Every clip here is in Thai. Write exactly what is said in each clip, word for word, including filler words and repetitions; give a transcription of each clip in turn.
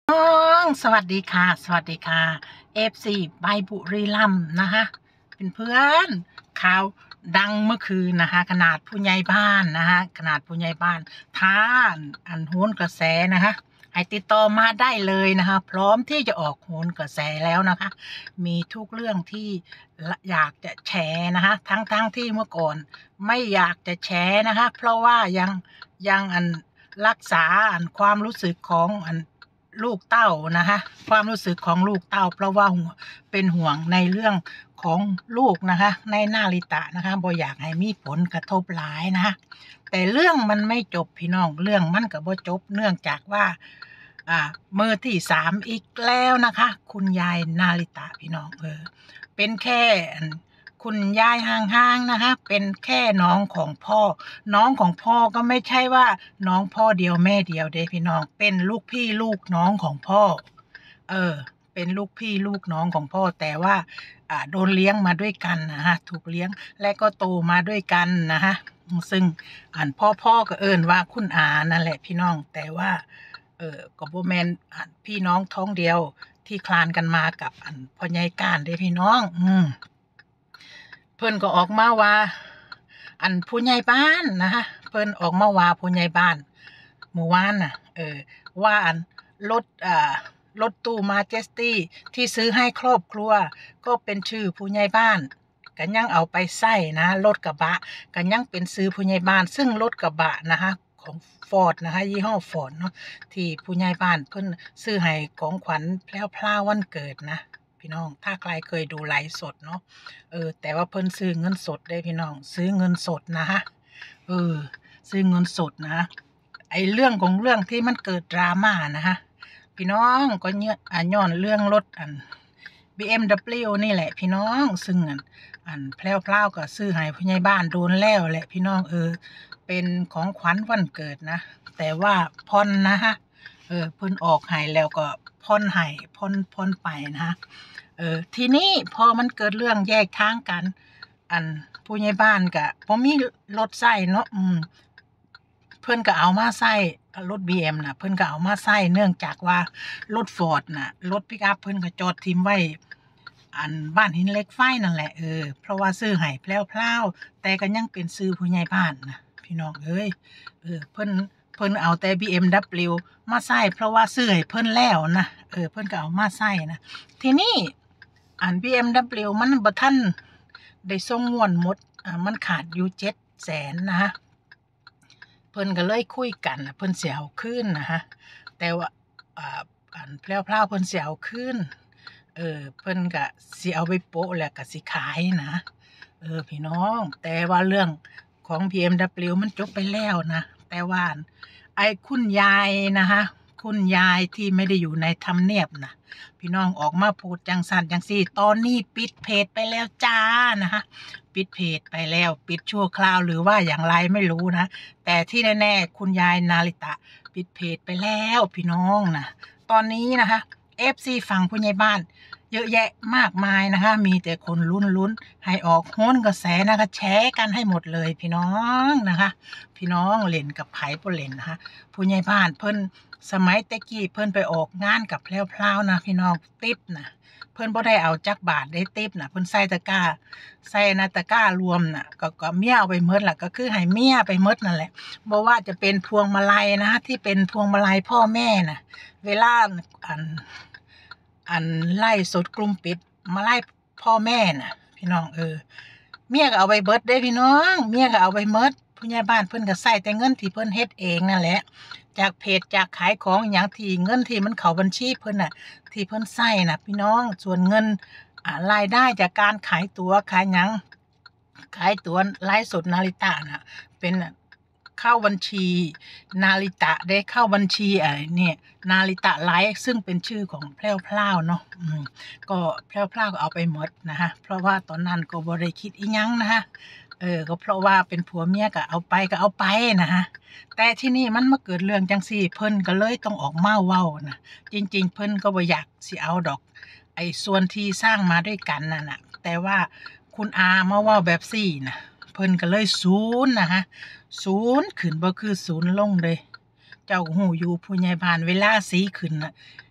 น้องสวัสดีค่ะสวัสดีค่ะเอฟซีใบบุรีรัมย์นะคะเป็นเพื่อนข่าวดังเมื่อคืนนะคะขนาดผู้ใหญ่บ้านนะคะขนาดผู้ใหญ่บ้านท้าอันโหนกระแสนะคะให้ติดต่อมาได้เลยนะคะพร้อมที่จะออกโหนกระแสแล้วนะคะมีทุกเรื่องที่อยากจะแชร์นะคะทั้งๆ ทที่เมื่อก่อนไม่อยากจะแชร์นะคะเพราะว่ายังยังอันรักษาอันความรู้สึกของอันลูกเต้านะคะความรู้สึกของลูกเต้าเพราะว่าเป็นห่วงในเรื่องของลูกนะคะในนาริตะนะคะบ่อยากให้มีผลกระทบหลายนะคะแต่เรื่องมันไม่จบพี่น้องเรื่องมันก็บ่จบเนื่องจากว่าอ่ามือที่สามอีกแล้วนะคะคุณยายนาริตะพี่น้องเออเป็นแค่คุณยายห่างๆนะคะเป็นแค่น้องของพ่อน้องของพ่อก็ไม่ใช่ว่าน้องพ่อเดียวแม่เดียวเด้พี่น้องเป็นลูกพี่ลูกน้องของพ่อเออเป็นลูกพี่ลูกน้องของพ่อแต่ว่าอ่าโดนเลี้ยงมาด้วยกันนะฮะถูกเลี้ยงและก็โตมาด้วยกันนะฮะซึ่งอันพ่อพ่อก็เอิ้นว่าคุณอานั่นแหละพี่น้องแต่ว่าเออก็บ่แม่นอันพี่น้องท้องเดียวที่คลานกันมากับอันพ่อใหญ่ก้านเด้พี่น้องอืมเพิ่นก็ออกมาว่าอันผู้ใหญ่บ้านนะคะเพิ่นออกมาว่าผู้ใหญ่บ้านเมื่อวานน่ะเออว่าอันรถอ่ารถตู้มาเจสตี้ที่ซื้อให้ครอบครัวก็เป็นชื่อผู้ใหญ่บ้านก็ยังเอาไปใช้นะรถกระบะก็ยังเป็นซื้อผู้ใหญ่บ้านซึ่งรถกระบะนะคะของ Ford นะคะยี่ห้อ Ford เนาะที่ผู้ใหญ่บ้านเพิ่นซื้อให้ของขวัญแพรวๆวันเกิดนะพี่น้องถ้าใครเคยดูไลฟ์สดเนาะเออแต่ว่าเพิ่นซื้อเงินสดได้พี่น้องซื้อเงินสดนะคะเออซื้อเงินสดนะไอ้เรื่องของเรื่องที่มันเกิดดราม่านะคะพี่น้องก็เยอะอ่ะย้อนเรื่องรถอัน บี เอ็ม ดับเบิลยู นี่แหละพี่น้องซึ่งอันอันแพรวๆก็ซื้อให้ผู้ใหญ่บ้านโดนแล้วแหละพี่น้องเออเป็นของขวัญวันเกิดนะแต่ว่าผ่อนนะคะเออเพิ่นออกให้แล้วก็ผ่อนให้ผ่อนผ่อนไปนะคะเออทีนี้พอมันเกิดเรื่องแยกทางกันอันผู้ใหญ่บ้านก็บ่มีรถใช้เนาะอืมเพิ่นก็เอามาใช้รถ บี เอ็ม น่ะเพิ่นก็เอามาใช้เนื่องจากว่ารถ Ford น่ะรถปิกอัปเพิ่นก็จอดทิ่มไว้อันบ้านหินเหล็กไฟนั่นแหละเออเพราะว่าซื้อให้แพรวๆแต่ก็ยังเป็นชื่อผู้ใหญ่บ้านนะพี่น้องเอ้ยเออเพิ่นเพิ่นเอาแต่ บี เอ็ม ดับเบิลยู มาใช้เพราะว่าซื้อให้เพิ่นแล้วนะเออเพิ่นก็เอามาใช้นะทีนี้อัน บี เอ็ม ดับเบิลยู มันบ่ทันได้ส่งม่วนหมดอ่ามันขาดอยู่ เจ็ดแสน นะคะเพิ่นก็เลยคุยกันน่ะเพิ่นสิเอาคืนนะคะแต่ว่าอ่าอันแพรวๆเพิ่นสิเอาคืนเออเพิ่นก็สิเอาไปโปะแล้วก็สิขายนะเออพี่น้องแต่ว่าเรื่องของ บี เอ็ม ดับเบิลยู มันจบไปแล้วนะแต่ว่าไอ้คุณยายนะคะคุณยายที่ไม่ได้อยู่ในทำเนียบนะพี่น้องออกมาพูดจังซั่นจังซี่ตอนนี้ปิดเพจไปแล้วจ้านะคะปิดเพจไปแล้วปิดชั่วคราวหรือว่าอย่างไรไม่รู้นะแต่ที่แน่ๆคุณยายนาริตะปิดเพจไปแล้วพี่น้องนะตอนนี้นะคะ เอฟ ซี ฝั่งผู้ใหญ่บ้านเยอะแยะมากมายนะคะมีแต่คนลุ้นๆให้ออกโหนกระแสนะคะแชร์กันให้หมดเลยพี่น้องนะคะพี่น้องเล่นกับไผบ่เล่นนะคะผู้ใหญ่บ้านเพิ่นสมัยแต่กี้เพิ่นไปออกงานกับแพรวๆนะพี่น้องติ๊บนะเพิ่นบ่ได้เอาจักบาทได้ติ๊บนะเพิ่นใส่ตะกร้าใส่นาตะกร้ารวมน่ะก็ก็เมียเอาไปหมดล่ะก็คือให้เมียไปหมดนั่นแหละบ่ว่าจะเป็นพวงมาลัยนะที่เป็นพวงมาลัยพ่อแม่น่ะเวลาอันอันไล่สดกลุ่มปิดมาไล่พ่อแม่น่ะพี่น้องเออเมียก็เอาไปเบิดเด้พี่น้องเมียก็เอาไปหมดผู้ใหญ่บ้านเพิ่นก็ใช้แต่เงินที่เพิ่นเฮ็ดเองนั่นแหละจากเพจจากขายของหยังที่เงินที่มันเข้าบัญชีเพิ่นน่ะที่เพิ่นใช้น่ะพี่น้องส่วนเงินอ่ารายได้จากการขายตั๋วขายหยังขายตั๋วไลฟ์สดนาริตะน่ะเป็นเข้าบัญชีนาริตะได้เข้าบัญชีไอ้นี่นาริตะไลฟ์ซึ่งเป็นชื่อของแพรวๆเนาะอืมก็แพรวๆก็เอาไปหมดนะคะเพราะว่าตอนนั้นก็บ่ได้คิดอีหยังนะคะเออก็เพราะว่าเป็นผัวเมียก็เอาไปก็เอาไปนะคะแต่ที่นี่มันมาเกิดเรื่องจังซี่เพิ่นก็เลยต้องออกมาเว้านะจริงๆเพิ่นก็บ่อยากสิเอาดอกไอ้ส่วนที่สร้างมาด้วยกันนั่นน่ะแต่ว่าคุณอามาเว้าแบบซี่น่ะเพิ่นก็เลยสูนนะคะศูนย์ขึ้นบ่คือศูนย์ลงเด้เจ้าก็รู้อยู่ผู้ใหญ่บ้านเวลาสีขึ้นน่ะ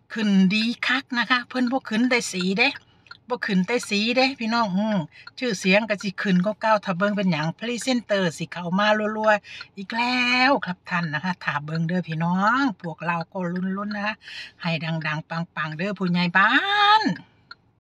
ขึ้นดีคักนะคะเพิ่นบ่ขึ้นได้สีเด้บ่ขึ้นแต่สีเด้พี่น้องอือชื่อเสียงก็สิขึ้นกว่าเก่าถ้าเบิ่งเป็นหยังพรีเซนเตอร์สิเข้ามารัวๆอีกแล้วครับท่านนะคะถ้าเบิ่งเด้อพี่น้องพวกเราก็ลุ้นๆนะคะให้ดังๆปังๆเด้อผู้ใหญ่บ้าน